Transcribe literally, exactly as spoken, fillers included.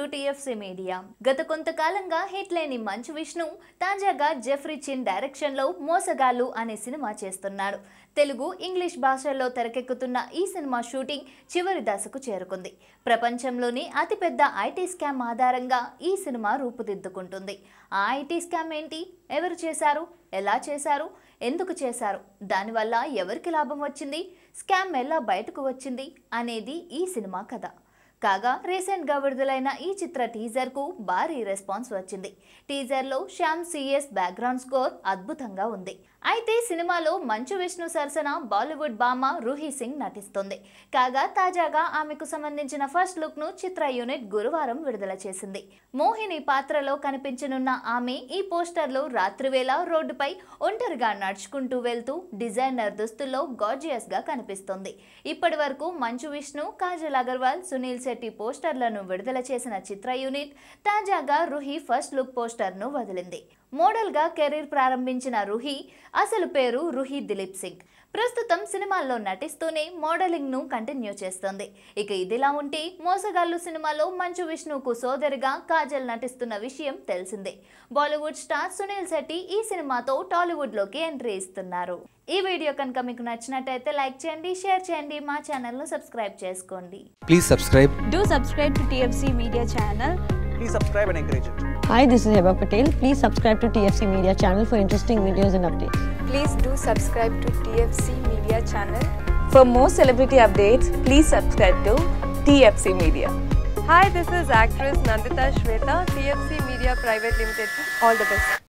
TFC media. గత కొంతకాలంగా hit లేని మంచు విష్ణు తాజాగా జెఫ్రీ చిన్ డైరెక్షన్ లో మోసగాళ్ళు అనే సినిమా చేస్తున్నాడు. తెలుగు, ఇంగ్లీష్ భాషల్లో తెరకెక్కుతున్న ఈ సినిమా షూటింగ్ చివరి దశకు చేరుకుంది. ప్రపంచంలోని అతిపెద్ద ఐటీ స్కామ్ ఆధారంగా ఈ సినిమా రూపుదిద్దుకుంటుంది. ఆ ఐటీ స్కామ్ ఏంటి, ఎవరు చేశారు, ఎలా చేశారు, ఎందుకు చేశారు, దానివల్ల ఎవరికి లాభం వచ్చింది, స్కామ్ ఎలా బయటకు వచ్చింది అనేది ఈ సినిమా కథ. కాగా రీసెంట్ గా విడుదలైన ఈ చిత్ర టీజర్ కు భారీ రెస్పాన్స్ వచ్చింది. టీజర్ లో శ్యామ్ సిఎస్ బ్యాక్గ్రౌండ్ స్కోర్ అద్భుతంగా ఉంది. అయితే సినిమాలో మంచు విష్ణు సరసన బాలీవుడ్ భామ రూహీ సింగ్ నటిస్తుంది. కాగా తాజాగా ఆమెకు సంబంధించిన ఫస్ట్ లుక్ ను చిత్ర యూనిట్ గురువారం విడుదల చేసింది. మోహిని పాత్రలో కనిపించనున్న ఆమె ఈ పోస్టర్ లో రాత్రివేళ రోడ్డుపై ఒంటరిగా నడుచుకుంటూ వెళ్తూ డిజైనర్ దుస్తుల్లో గార్జియస్ గా కనిపిస్తుంది. ఇప్పటి వరకు మంచు విష్ణు, కాజల్ అగర్వాల్, సునీల్ శెట్టి పోస్టర్లను విడుదల చేసిన చిత్ర యూనిట్ తాజాగా రూహీ ఫస్ట్ లుక్ పోస్టర్ ను వదిలింది. మోడల్ గా కెరీర్ ప్రారంభించిన రూహీ అసలు పేరు రూహీ దిలీప్ సింగ్. ప్రస్తుతం సినిమాల్లో నటిస్తూనే మోడలింగ్ ను కంటిన్యూ చేస్తోంది. ఇక ఇదిలా ఉంటే మోసగాళ్ళు సినిమాలో మంచు విష్ణుకు సోదరిగా కాజల్ నటిస్తున్న విషయం తెలిసిందే. బాలీవుడ్ స్టార్ సునీల్ శెట్టి ఈ సినిమాతో టాలీవుడ్ లోకి ఎంట్రీ ఇస్తున్నారు. ఈ వీడియో కనుక మీకు నచ్చినట్టయితే లైక్ చేయండి, షేర్ చేయండి, మా ఛానల్ ను సబ్స్క్రైబ్ చేసుకోండి. Please subscribe. Do subscribe to T F C Media channel. Please subscribe and encourage it. Hi, this is Heba Patel. Please subscribe to T F C Media channel for interesting videos and updates. Please do subscribe to T F C Media channel. For more celebrity updates, please subscribe to T F C Media. Hi, this is actress Nandita Shweta, T F C Media Private Limited. All the best.